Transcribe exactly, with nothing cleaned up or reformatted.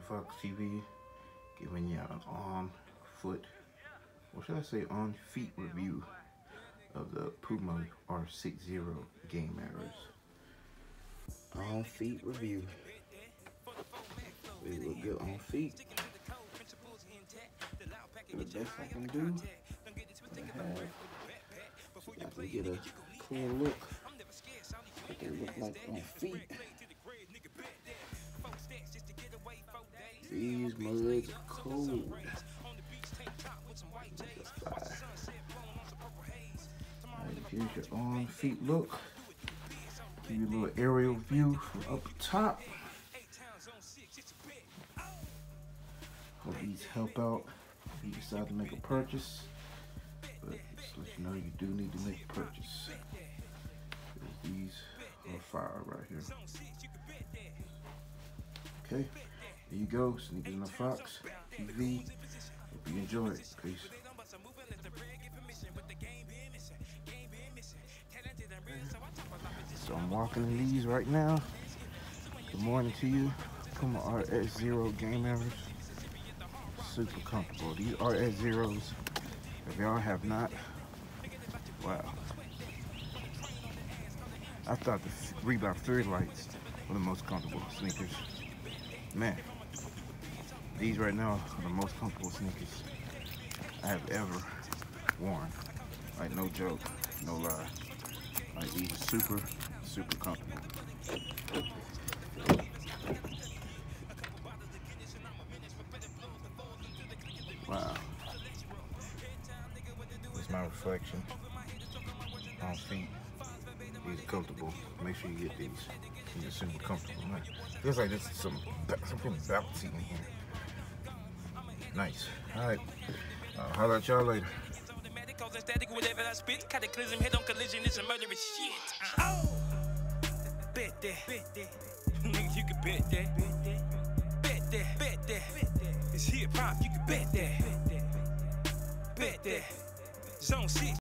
Fox T V, giving you an on foot, or should I say on feet review of the Puma R sixty game arrows. On feet review. They look good on feet. The best I can do. I have. So I can get a clear look. What they look like on feet. These muds are cold. Alright, here's your on feet look. Give you a little aerial view from up top. Hope these help out if you decide to make a purchase. But just to let you know, you do need to make a purchase. These are fire right here. Okay, there you go. Sneakers in the Fox T V. Hope you enjoy it. Peace. So I'm walking in these right now. Good morning to you. Puma R S zero game arrows. Super comfortable. These R S zeros, if y'all have not, wow. I thought the Reebok Thread Lights were the most comfortable sneakers. Man, these right now are the most comfortable sneakers I have ever worn. Like, no joke, no lie. Like, these are super, super comfortable. Wow. This is my reflection on feet. These are comfortable. Make sure you get these. These are super comfortable. Man, feels like there's some something bouncy in here. Nice. All right. I'll holler at y'all later. Whatever I spit, cataclysm, head on collision, it's a murderous shit. Oh! Bet that, bet that. Nigga, you can bet that. Bet that, bet that. It's hip hop, you can bet that. Bet that. Zone six.